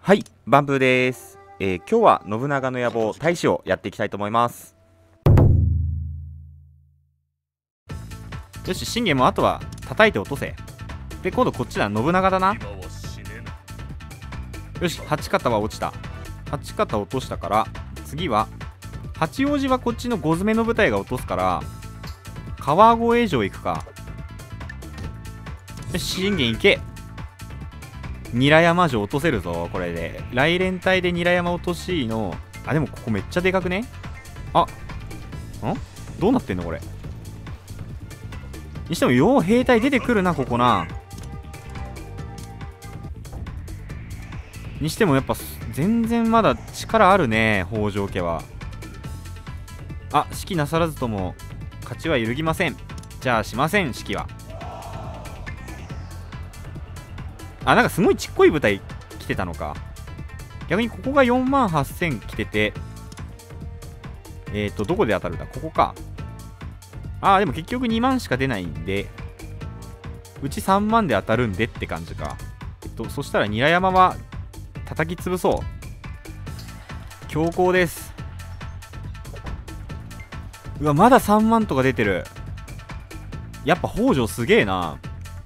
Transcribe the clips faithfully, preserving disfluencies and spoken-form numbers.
はい、バンブーです。えー、今日は信長の野望大使をやっていきたいと思います。よし、信玄もあとは叩いて落とせ。で、今度こっちだ、信長だな。よし、八方は落ちた。八方落としたから、次は八王子はこっちの五詰めの部隊が落とすから、川越城行くか。よし、信玄行け。韮山城落とせるぞ、これで。来連隊で韮山落としの。あ、でもここめっちゃでかくね。あ、んどうなってんのこれ。にしてもよう兵隊出てくるな、ここな。にしてもやっぱ全然まだ力あるね、北条家は。あ、指揮なさらずとも勝ちは揺るぎません。じゃあしません、指揮は。あ、なんかすごいちっこい部隊来てたのか。逆にここがよんまんはっせん来てて、えっとどこで当たるんだ、ここか。あー、でも結局にまんしか出ないんで、うちさんまんで当たるんでって感じか。えっとそしたら韮山は叩き潰そう。強行です。うわ、まださんまんとか出てる。やっぱ北条すげえな。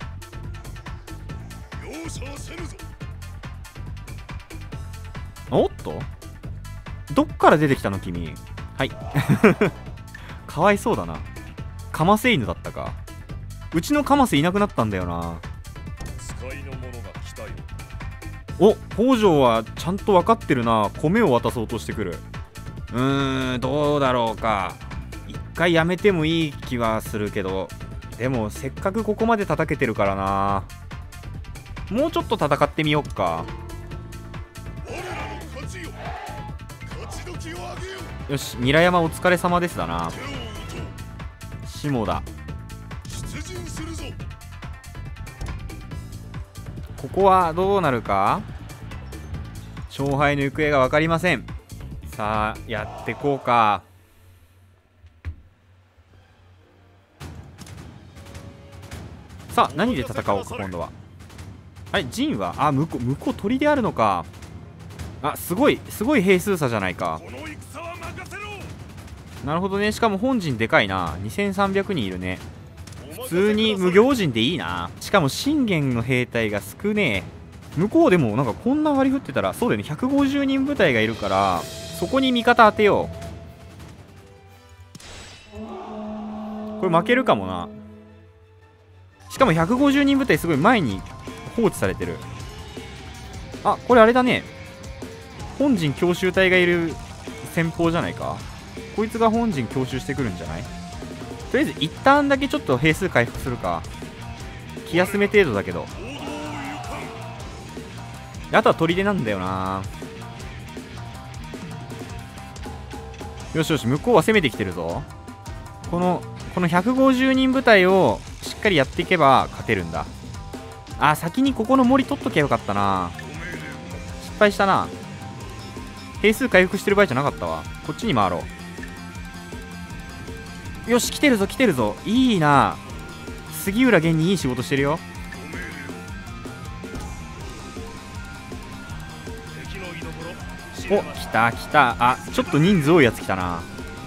おっと、どっから出てきたの君。はい。かわいそうだな。カマセイヌだったか。うちのカマセいなくなったんだよな。お、北条はちゃんと分かってるな。米を渡そうとしてくる。うーん、どうだろうか。一回やめてもいい気はするけど、でもせっかくここまで叩けてるからな。もうちょっと戦ってみよっか。よし、韮山お疲れ様ですだな。下田、ここはどうなるか。勝敗の行方が分かりません。さあやってこうか。さあ何で戦おうか今度は。あれ、陣は、あ、向こう向こう鳥であるのか。あ、すごいすごい兵数差じゃないか。なるほどね。しかも本陣でかいな。にせんさんびゃくにんいるね。普通に無行陣でいいな。しかも信玄の兵隊が少ねえ。向こうでもなんかこんな割り振ってたら、そうだよね、ひゃくごじゅうにん部隊がいるから、そこに味方当てよう。これ負けるかもな。しかもひゃくごじゅうにん部隊すごい前に放置されてる。あ、これあれだね、本陣強襲隊がいる戦法じゃないか。こいつが本陣強襲してくるんじゃない。とりあえず一旦だけちょっと兵数回復するか。気休め程度だけど。あとは砦なんだよな。よしよし、向こうは攻めてきてるぞ。このこのひゃくごじゅうにん部隊をしっかりやっていけば勝てるんだ。あー、先にここの森取っときゃよかったな。失敗したな。兵数回復してる場合じゃなかったわ。こっちに回ろう。よし、来てるぞ来てるぞ。いいな。杉浦玄にいい仕事してるよ。お、来た来た。あ、ちょっと人数多いやつ来たな。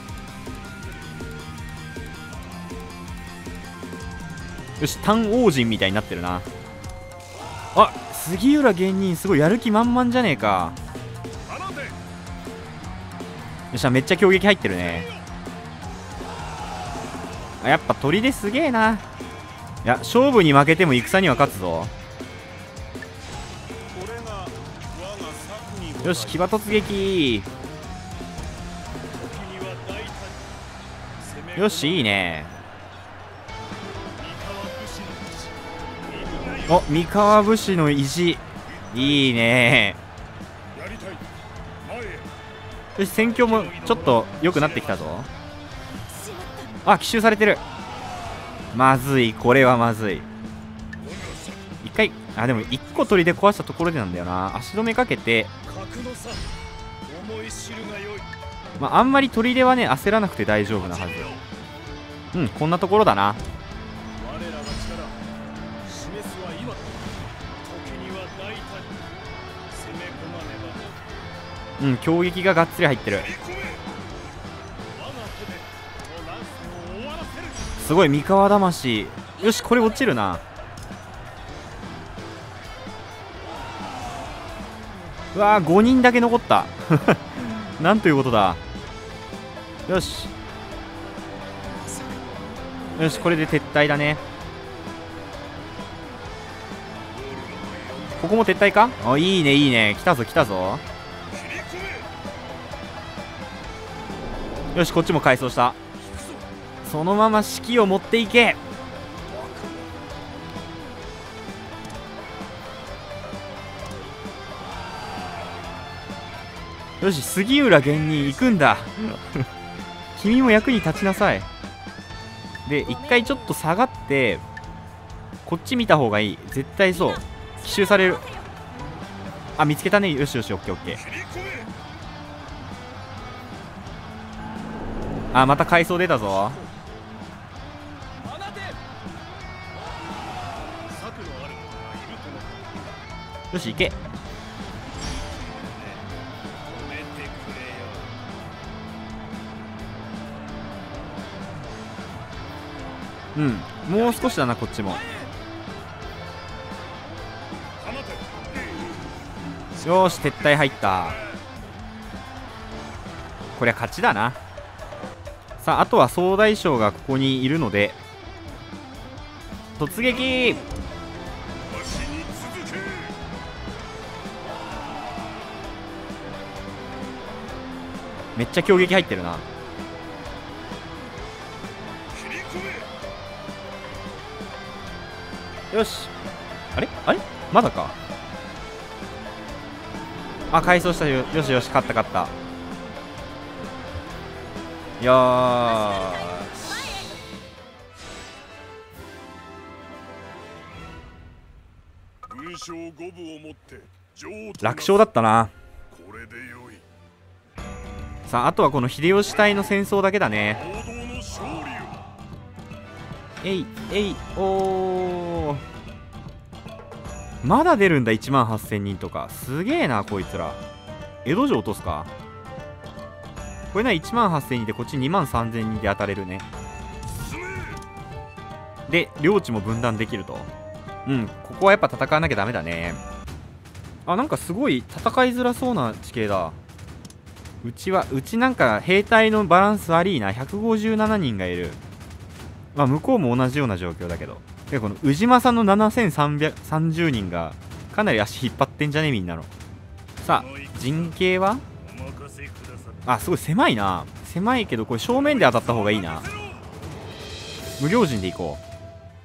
よし、単王人みたいになってるな。あ、杉浦玄人すごいやる気満々じゃねえか。よっしゃ、めっちゃ強撃入ってるね。あ、やっぱ砦すげえな。いや、勝負に負けても戦には勝つぞ。よし、騎馬突撃。よし、いいね。お、三河武士の意地。いいね。よし、戦況もちょっと良くなってきたぞ。あ、奇襲されてる。まずい、これはまずい。一回、あ、でも一個砦で壊したところでなんだよな。足止めかけて、まあ、あんまり砦はね焦らなくて大丈夫なはず。うん、こんなところだな。 うん、強撃ががっつり入ってる。すごい三河魂。よし、これ落ちるな。うわー、ごにんだけ残ったなんということだ。よしよし、これで撤退だね。ここも撤退か。あ、いいねいいね、来たぞ来たぞ。よし、こっちも改装した。そのまま指揮を持っていけ。よし、杉浦源に行くんだ君も役に立ちなさい。で、一回ちょっと下がってこっち見た方がいい。絶対そう、奇襲される。あ、見つけたね。よしよし、オッケーオッケー。あ、また階層出たぞ。よし、行け。うん、もう少しだな、こっちも。よーし、撤退入った。こりゃ勝ちだな。さあ、あとは総大将がここにいるので突撃。めっちゃ強撃入ってるな。よし、あれあれまだか。あ、改装したよ。よしよし、勝った勝った。よーし、楽勝だったな。さあ、あとはこの秀吉隊の戦争だけだね。えいえい、おー、まだ出るんだ。いちまんはっせんにんとか、すげえなこいつら。江戸城落とすか。これな、いちまんはっせんにんでこっちにまんさんぜんにんで当たれるね。で、領地も分断できると。うん、ここはやっぱ戦わなきゃダメだね。あ、なんかすごい戦いづらそうな地形だ。うちは、うちなんか兵隊のバランス悪いな。ひゃくごじゅうななにんがいる。まあ向こうも同じような状況だけど。で、この宇島さんのななせんさんびゃくさんじゅうにんがかなり足引っ張ってんじゃねみんなの。さあ、陣形は、あ、すごい狭いな。狭いけどこれ正面で当たった方がいいな。無料陣でいこう。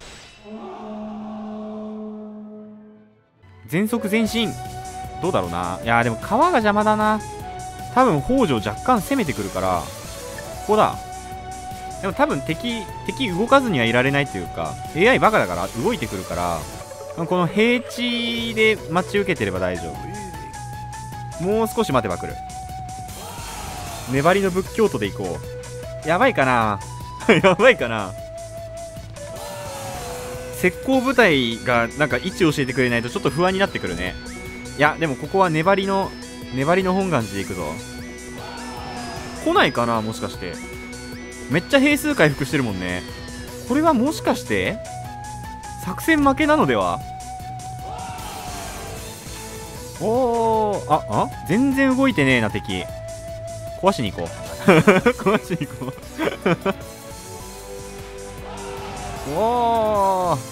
全速前進。どうだろうな。いやー、でも川が邪魔だな。多分北条若干攻めてくるから、ここだ。でも多分敵敵動かずにはいられないというか、 エーアイ バカだから動いてくるから、この平地で待ち受けてれば大丈夫。もう少し待てば来る。粘りの仏教徒でいこう。やばいかなやばいかな。石膏部隊がなんか位置教えてくれないとちょっと不安になってくるね。いや、でもここは粘りの粘りの本願寺でいくぞ。来ないかな、もしかして。めっちゃ兵数回復してるもんね。これはもしかして作戦負けなのでは。おー、ああ、全然動いてねえな敵。壊しに行こう壊しに行こうおー、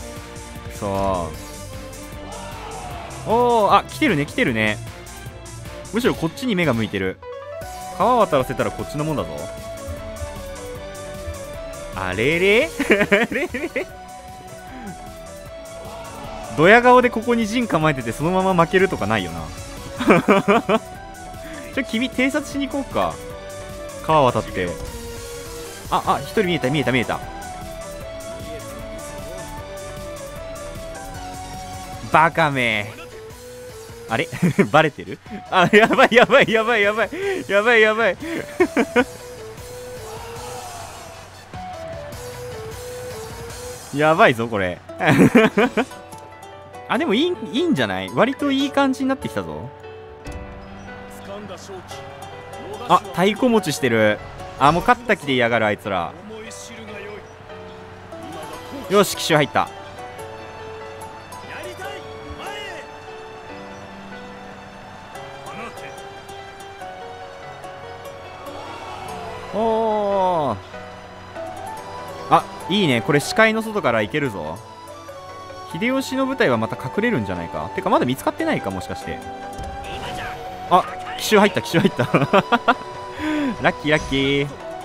そうおー、あ、来てるね来てるね。むしろこっちに目が向いてる。川渡らせたらこっちのもんだぞ。あれれあれれドヤ顔でここに陣構えててそのまま負けるとかないよなちょ、君偵察しに行こうか。川渡って。ああ、一人見えた見えた見えた。バカめ。あれバレてる。あ、やばいやばいやばいやばいやばいやばいやばいぞこれあ、でもいい、いいんじゃない。割といい感じになってきたぞ。 あ、太鼓持ちしてる。あ、もう勝った気で嫌がるあいつら。よし、奇襲入った。おー、あ、いいね。これ視界の外から行けるぞ。秀吉の部隊はまた隠れるんじゃないか。てかまだ見つかってないか、もしかして。あ、奇襲入った、奇襲入ったラッキーラッキー。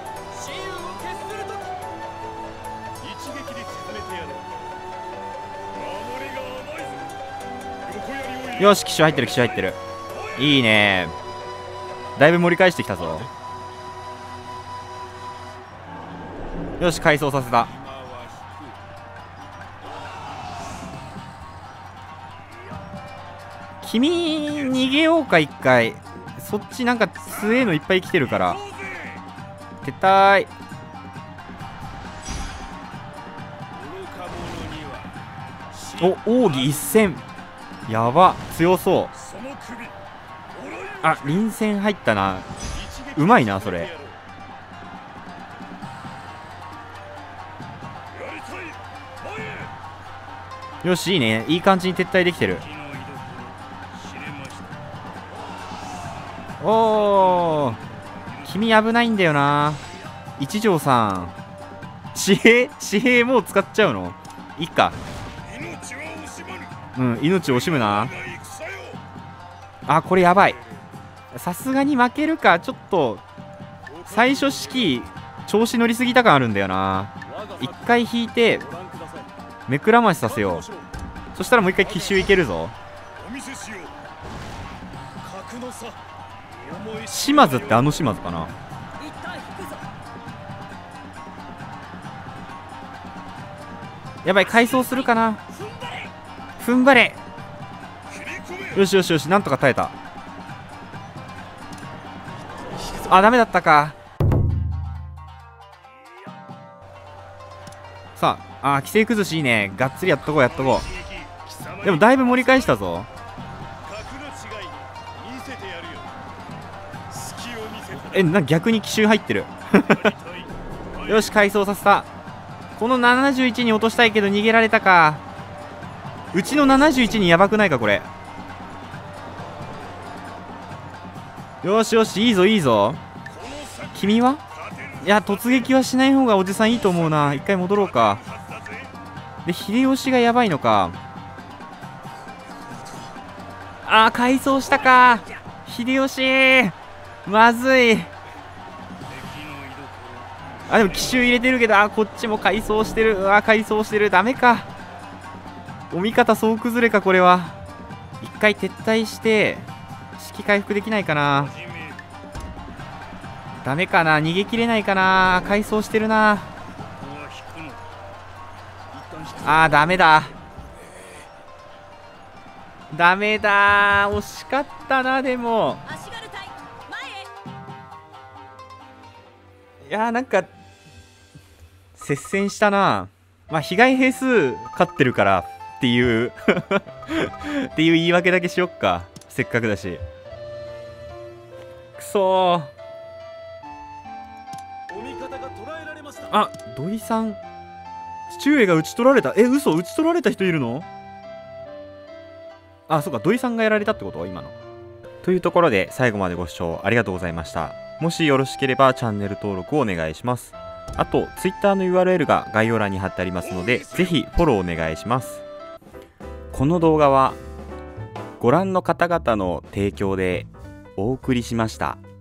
よし、奇襲入ってる、奇襲入ってる。いいね。だいぶ盛り返してきたぞ。よし、回想させた。君逃げようか、一回。そっちなんか強えのいっぱい来てるから撤退。お、奥義一戦やば、強そう。あ、臨戦入ったな。うまいなそれ。よし、いいね。いい感じに撤退できてる。おー、君危ないんだよな。一条さん、紙幣紙幣もう使っちゃうの。いいか。うん、命を惜しむな。あ、これやばい。さすがに負けるか。ちょっと最初式調子乗りすぎた感あるんだよな。一回引いて目くらましさせよう。そしたらもう一回奇襲いけるぞ。島津ってあの島津かな。やばい、回想するかな。踏ん張れ。よしよしよし、なんとか耐えた。あ、ダメだったか。さあ、あ、規制崩しいいね。がっつりやっとこうやっとこう。でもだいぶ盛り返したぞ。え、な、逆に奇襲入ってるよし、回想させた。このななじゅういちに落としたいけど逃げられたか。うちのななじゅういちにやばくないかこれ。よしよし、いいぞいいぞ。君はいや、突撃はしない方がおじさんいいと思うな。一回戻ろうか。で、秀吉がやばいのか。あー、回想したか。秀吉まずい。あ、でも奇襲入れてるけど、あ、こっちも回想してる。うわ、回想してる。ダメか。お味方総崩れかこれは。一回撤退して士気回復できないかな。ダメかな、逃げきれないかな。回想してるな。あー、ダメだダメだ、惜しかったな。でもいやー、なんか接戦したな。まあ被害兵数勝ってるからっていうっていう言い訳だけしよっか。せっかくだし。くそー。あ、土井さん、父上が討ち取られた。え、嘘、討ち取られた人いるの。あ、そうか、土井さんがやられたってこと今の。というところで最後までご視聴ありがとうございました。もしよろしければチャンネル登録をお願いします。あと Twitter の ユーアールエル が概要欄に貼ってありますので、ぜひフォローお願いします。この動画はご覧の方々の提供でお送りしました。